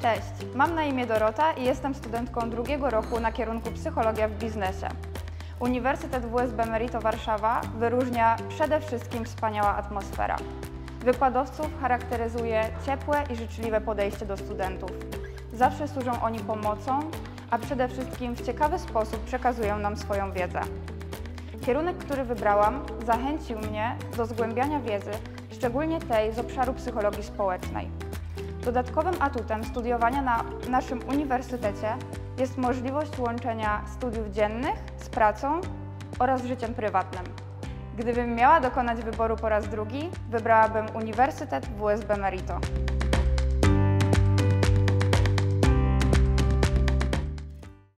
Cześć, mam na imię Dorota i jestem studentką drugiego roku na kierunku Psychologia w biznesie. Uniwersytet WSB Merito Warszawa wyróżnia przede wszystkim wspaniała atmosfera. Wykładowców charakteryzuje ciepłe i życzliwe podejście do studentów. Zawsze służą oni pomocą, a przede wszystkim w ciekawy sposób przekazują nam swoją wiedzę. Kierunek, który wybrałam, zachęcił mnie do zgłębiania wiedzy, szczególnie tej z obszaru psychologii społecznej. Dodatkowym atutem studiowania na naszym uniwersytecie jest możliwość łączenia studiów dziennych z pracą oraz życiem prywatnym. Gdybym miała dokonać wyboru po raz drugi, wybrałabym Uniwersytet WSB Merito.